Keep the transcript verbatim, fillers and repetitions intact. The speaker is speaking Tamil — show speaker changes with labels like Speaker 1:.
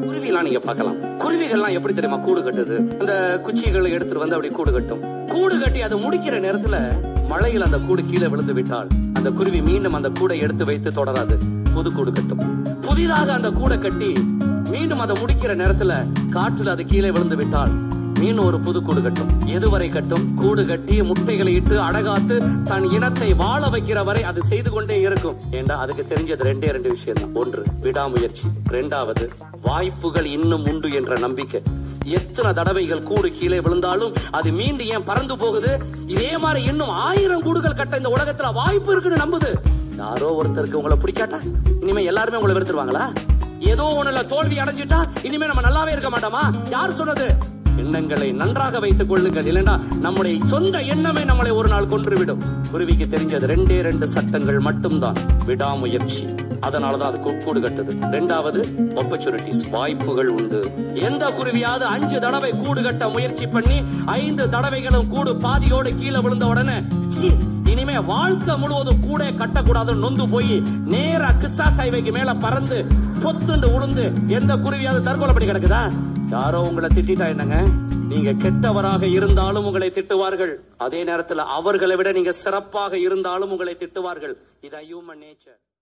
Speaker 1: குருவிலாம் நீங்க பார்க்கலாம். குருவிகள்லாம் எப்படி தெரியுமா கூடு கட்டுது? அந்த குச்சிகளை எடுத்துட்டு வந்து அப்படி கூடு கட்டும். கூடு கட்டி அதை முடிக்கிற நேரத்துல மழையில் அந்த கூடு கீழே விழுந்து விட்டால் அந்த குருவி மீண்டும் அந்த கூடை எடுத்து வைத்து தொடராது, புது கூடு கட்டும். புதிதாக அந்த கூடை கட்டி மீண்டும் அதை முடிக்கிற நேரத்துல காற்றுல அது கீழே விழுந்து விட்டால் மீண்டும் ஒரு புது கூடு கட்டும். எதுவரை கட்டும்? கூடு கட்டி முட்டைகளை இட்டு அடகாத்து தன் இனத்தை வாழ வைக்கிற வரை அது செய்து கொண்டே இருக்கும். ஏண்டா அதுக்கு தெரிஞ்சது ரெண்டே ரெண்டு விஷயம் தான். ஒன்று விடாமுயற்சி, இரண்டாவது வாய்ப்புகள் இன்னும் உண்டு என்ற நம்பிக்கை. எத்தனை தடவைகள் கூடு கீழே விழுந்தாலும் அது மீண்டும் ஏன் பறந்து போகுது? இதே மாதிரி இன்னும் ஆயிரம் கூடுகள் கட்ட இந்த உலகத்துல வாய்ப்பு இருக்குன்னு நம்புது. யாரோ ஒருத்தருக்கு உங்களை பிடிக்காட்டா இனிமே எல்லாருமே உங்களை வெறுத்துருவாங்களா? ஏதோ ஒண்ணுல தோல்வி அடைஞ்சிட்டா இனிமே நம்ம நல்லாவே இருக்க மாட்டோமா? யார் சொன்னது? எண்ணங்களை நன்றாக வைத்துக் கொள்ளுங்கள், இல்லைன்னா நம்முடைய சொந்த எண்ணமே நம்மளை ஒரு நாள் கொன்றுவிடும். குருவிக்கு தெரிஞ்சது ரெண்டே ரெண்டு சட்டங்கள் மட்டும்தான். விடாமுயற்சி, அதனாலதான் அது கூடு கட்டுது. இரண்டாவது ஆப்பர்ச்சுனிட்டிஸ், வாய்ப்புகள் உண்டு. எந்த குருவியாவது அஞ்சு தடவை கூடு கட்ட முயற்சி பண்ணி ஐந்து தடவைகளும் கூடு பாதியோடு கீழே விழுந்த உடனே இனிமே வாழ்க்கை முழுவதும் கூட கட்டக்கூடாதுன்னு நொந்து போய் நேரா கிஸ்ஸா சைவைக்கு மேல பறந்து பொத்துண்டு உளுந்து எந்த குருவியாவது தற்கொலை பண்ணி கிடக்குதா? யாரோ உங்களை திட்டா என்னங்க, நீங்க கெட்டவராக இருந்தாலும் உங்களை திட்டுவார்கள். அதே நேரத்தில் அவர்களை விட நீங்க சிறப்பாக இருந்தாலும் உங்களை திட்டுவார்கள். இது ஹியூமன் நேச்சர்.